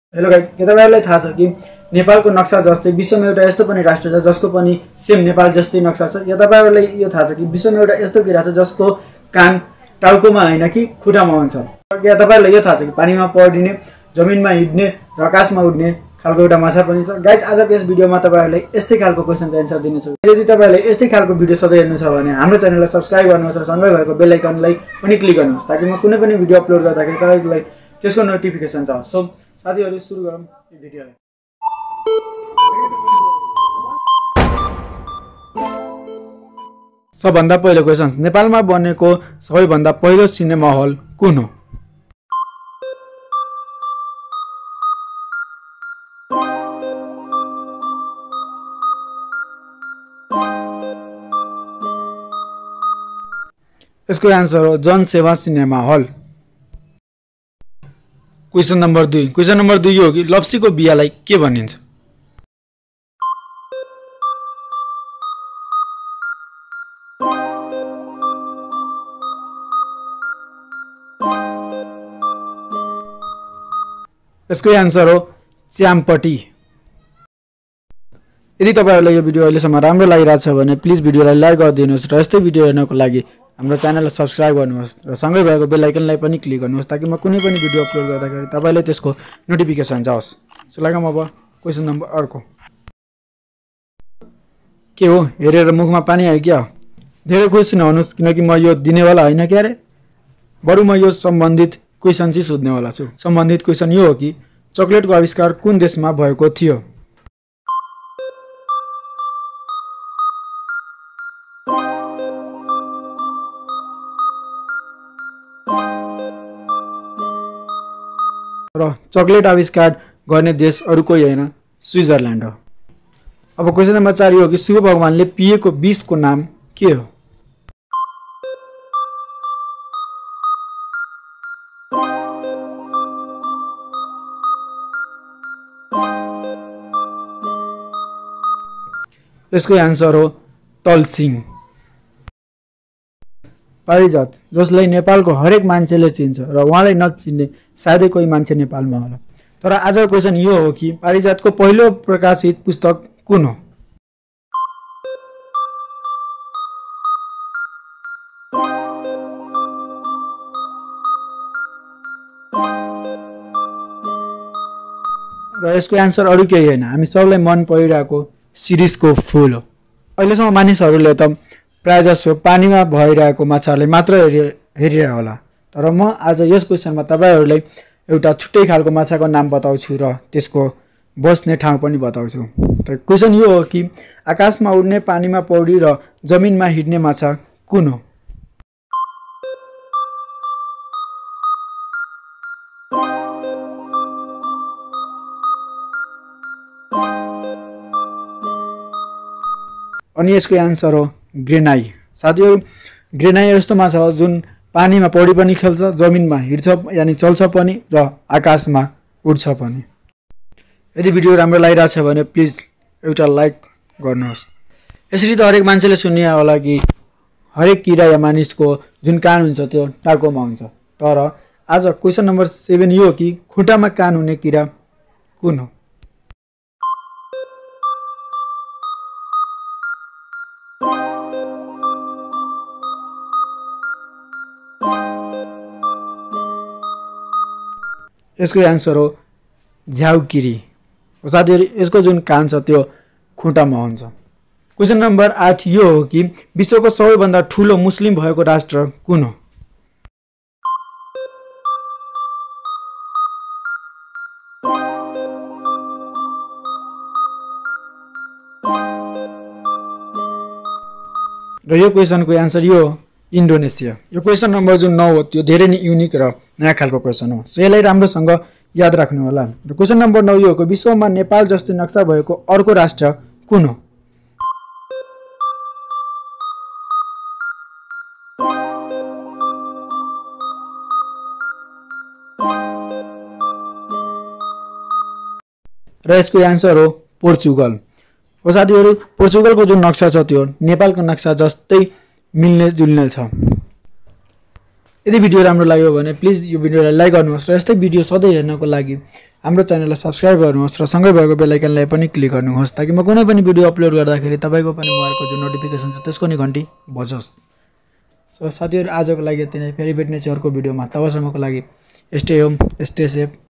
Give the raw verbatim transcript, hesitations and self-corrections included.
Hello guys, के तपाईहरुलाई थाहा छ कि नेपालको नक्सा जस्तै विश्वमा एउटा यस्तो पनि राष्ट्र छ जसको पनि सेम नेपाल जस्तै नक्सा छ। या तपाईहरुलाई यो थाहा छ कि विश्वमा एउटा यस्तो किरा छ जसको कान टाउकोमा हैन कि खुट्टामा हुन्छ। या तपाईहरुलाई यो थाहा छ कि पानीमा पौडिने, जमिनमा हिड्ने र आकाशमा उड्ने खालको एउटा माछा पनि छ। गाइस, आजको यस भिडियोमा तपाईहरुलाई यस्तै खालको क्वेशनको एन्सर दिनेछु। यदि तपाईहरुलाई यस्तै खालको भिडियो सधैँ हेर्नु छ भने हाम्रो च्यानललाई सब्स्क्राइब गर्नुहोस् र सँगै भएको बेल आइकनलाई पनि क्लिक गर्नुहोस् ताकि म कुनै पनि भिडियो अपलोड गर्दाखेरि तपाईलाई त्यसको नोटिफिकेसन छ। सो साथीहरु, सुरु गरौँ यो भिडियोलाई। सबभन्दा पहिलो क्वेशन, नेपालमा बनेको सबैभन्दा पहिलो सिनेमा हल कुन हो? यसको आन्सर हो Janasewa cinema hall. Question number दुई क्वेशन नम्बर दुई यो हो कि लप्सीको बियालाई के भनिन्छ? यसको आन्सर हो च्याम्पटी। यदि तपाईहरुलाई यो भिडियो अहिलेसम्म राम्रो लागिरहेछ भने प्लिज भिडियोलाई लाइक गरिदिनुहोस् र यस्तै भिडियो हेर्नको लागि हाम्रो च्यानललाई सब्स्क्राइब गर्नुहोस् र सँगै भएको बेल आइकनलाई पनि क्लिक गर्नुहोस् ताकि म कुनै पनि भिडियो अपलोड गर्दाखेरि तपाईलाई त्यसको नोटिफिकेसन जाओस्। सो लागौँ अब क्वेशन नम्बर अर्को। के हो, हेरेर मुखमा पानी आयो क्या? धेरै खुसी नहुनुहोस् किनकि म यो दिनेवाला हैन के अरे, बरु म यो सम्बन्धित क्वेशन चाहिँ सोध्नेवाला छु। सम्बन्धित क्वेशन यो हो कि चकलेटको आविष्कार कुन देशमा भएको थियो? र चकलेट आविष्कार गर्ने देश अरु कोही हैन, स्विजरल्यान्ड हो। अब क्वेशन नम्बर चार यो हो कि शिव भगवानले पिएको विषको नाम के हो? यसको आन्सर हो तलसिङ। पारिजात, जसलाई नेपालको हरेक मान्छेले चिन्छ र उहाँलाई नचिन्ने सायदै कोही मान्छे नेपालमा होला। तर आजको क्वेशन यो हो कि पारिजातको पहिलो प्रकाशित पुस्तक कुन हो? र यसको आन्सर अरु केही हैन, हामी सबैलाई मन परिरहेको शिरीषको फूल हो। अहिलेसम्म मानिसहरूले त प्राय जसो पानीमा भइरहेको माछाहरूलाई मात्र हेरिरह होला, तर म आज यस क्वेशनमा तपाईहरुलाई एउटा छुट्टै खालको माछाको नाम बताउँछु र त्यसको बस्ने ठाउँ पनि बताउँछु। त क्वेशन यो हो कि आकाशमा उड्ने, पानीमा पौडी र जमिनमा हिड्ने माछा कुन हो? अनि यसको आन्सर हो ग्रेनाई। साथीहरु, ग्रेनाई यस्तो माछा हो जुन पानीमा पौडी पनि खेल्छ, जमिनमा हिड्छ यानी चल्छ पनि र आकाशमा उड्छ पनि। यदि भिडियो राम्रो लागिरहेछ भने प्लिज एउटा लाइक गर्नुहोस्। यसरी त हरेक मान्छेले सुन्ने होला कि हरेक किरा या मानिसको जुन कान हुन्छ त्यो टाउकोमा हुन्छ, तर आज क्वेशन नम्बर सेभेन यो हो कि खुट्टामा कान हुने किरा कुन हो? यसको आन्सर हो झ्याउकिरी। साथीहरु, यसको जुन कान छ त्यो खुट्टामा हुन्छ। क्वेशन नम्बर आठ यो हो कि विश्वको सबैभन्दा ठूलो मुस्लिम भएको राष्ट्र कुन हो? र यो क्वेशनको आन्सर यो हो इन्डोनेसिया। यो क्वेशन नम्बर जुन नौ हो त्यो धेरै नै युनिक र नयाँ खालको क्वेशन हो, सो यसलाई राम्रोसँग याद राख्नु होला। र क्वेशन नम्बर नौ यो हो कि विश्वमा नेपाल जस्तै नक्सा भएको अर्को राष्ट्र कुन हो? र यसको आन्सर हो पोर्चुगल। हो साथीहरु, पोर्चुगलको जुन नक्सा छ त्यो नेपालको नक्सा जस्तै मिल्ने जुल्ने छ। यदि भिडियो राम्रो लाग्यो भने प्लिज यो भिडियोलाई लाइक गर्नुहोस् र यस्तै भिडियो सधैँ हेर्नको लागि हाम्रो च्यानललाई सब्स्क्राइब गर्नुहोस् र सँगै भएको बेल आइकनलाई पनि क्लिक गर्नुहोस् ताकि म कुनै पनि भिडियो अपलोड गर्दाखेरि तपाईको पनि मोबाइलको जुन नोटिफिकेसन छ त्यसको नि घन्टी बजोस्। सो साथीहरु आजको लागि यति नै, फेरि भेट्ने छु अर्को भिडियोमा। तबसम्मको लागि स्टे होम, स्टे सेफ।